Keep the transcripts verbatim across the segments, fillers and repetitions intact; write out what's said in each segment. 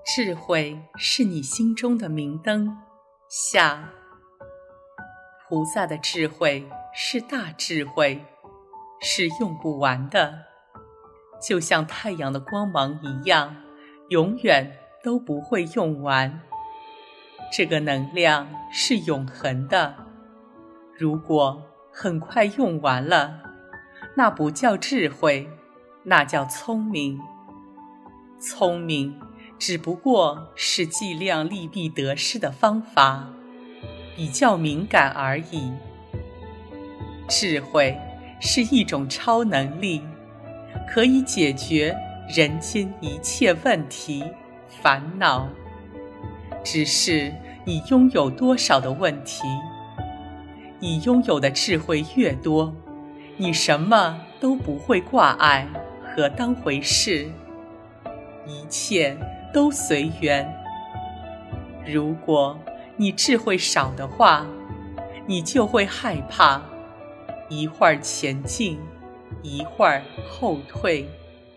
智慧是你心中的明灯。下，菩萨的智慧是大智慧，是用不完的，就像太阳的光芒一样，永远都不会用完。这个能量是永恒的，如果很快用完了，那不叫智慧，那叫聪明。聪明只不过是计量利弊得失的方法，比较敏感而已。智慧是一种超能力，可以解决人间一切问题、烦恼。只是你拥有多少的问题，你拥有的智慧越多，你什么都不会挂碍和当回事，一切都随缘。如果你智慧少的话，你就会害怕，一会儿前进，一会儿后退。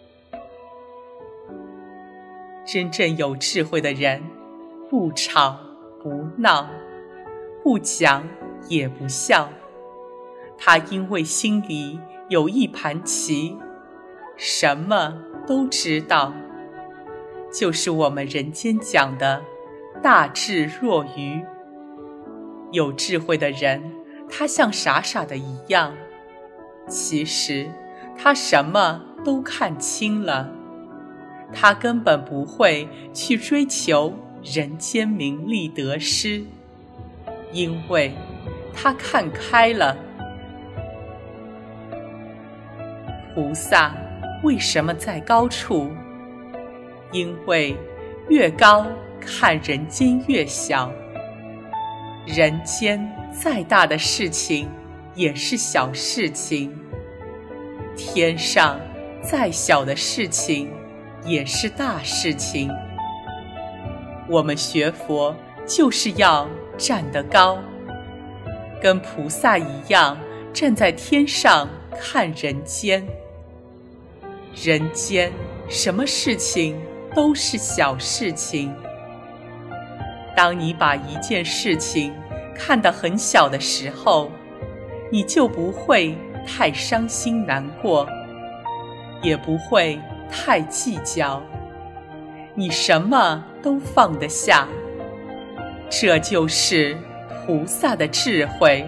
真正有智慧的人，不吵不闹，不讲也不笑，他因为心里有一盘棋，什么都知道，就是我们人间讲的大智若愚。有智慧的人，他像傻傻的一样，其实他什么都看清了，他根本不会去追求人间名利得失，因为他看开了。菩萨为什么在高处？因为越高看人间越小，人间再大的事情也是小事情，天上再小的事情也是大事情。我们学佛就是要站得高，跟菩萨一样站在天上看人间。人间什么事情都是小事情。当你把一件事情看得很小的时候，你就不会太伤心难过，也不会太计较，你什么都放得下。这就是菩萨的智慧。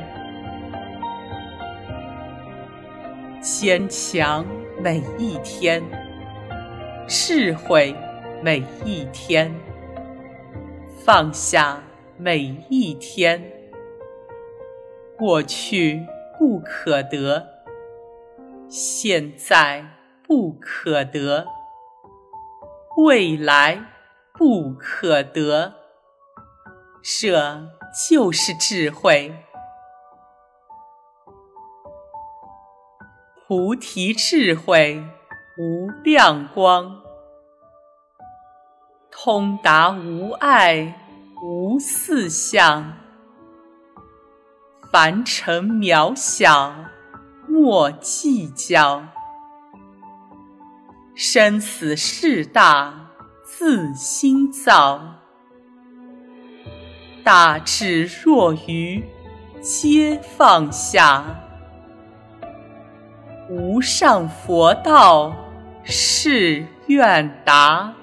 坚强每一天，智慧每一天，放下每一天。过去不可得，现在不可得，未来不可得，这就是智慧。菩提智慧无量光，通达无碍无四相，凡尘渺小莫计较，生死事大自心造，大智若愚皆放下，无上佛道是愿达。